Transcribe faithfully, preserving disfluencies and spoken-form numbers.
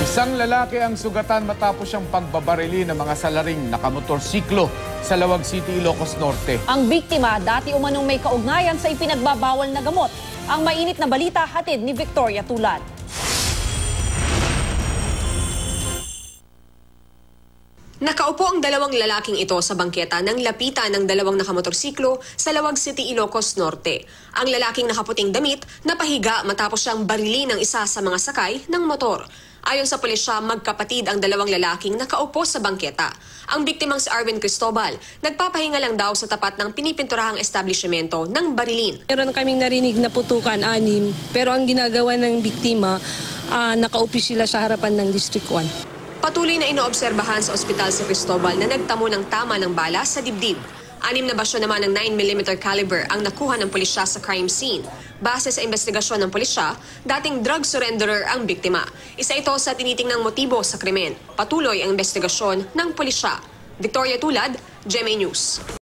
Isang lalaki ang sugatan matapos siyang pagbabarilin ng mga salaring nakamotorsiklo sa Lawag City, Ilocos Norte. Ang biktima dati umanong may kaugnayan sa ipinagbabawal na gamot. Ang mainit na balita hatid ni Victoria Tulad. Nakaupo ang dalawang lalaking ito sa bangketa ng lapitan ng dalawang nakamotorsiklo sa Lawag City, Ilocos Norte. Ang lalaking nakaputing damit napahiga matapos siyang barilin ng isa sa mga sakay ng motor. Ayon sa pulisya, magkapatid ang dalawang lalaking nakaupo sa bangketa. Ang biktimang si Arvin Cristobal, nagpapahinga lang daw sa tapat ng pinipinturahang establishmento ng barilin. Meron kaming narinig na putukan, anim, pero ang ginagawa ng biktima, uh, nakaupo sila sa harapan ng District one. Patuloy na inoobserbahan sa ospital si Cristobal na nagtamo ng tama ng bala sa dibdib. Anim na basyo naman ng nine millimeter caliber ang nakuha ng pulisya sa crime scene. Base sa investigasyon ng pulisya, dating drug surrenderer ang biktima. Isa ito sa tinitingnang motibo sa krimen. Patuloy ang investigasyon ng pulisya. Victoria Tulad, G M A News.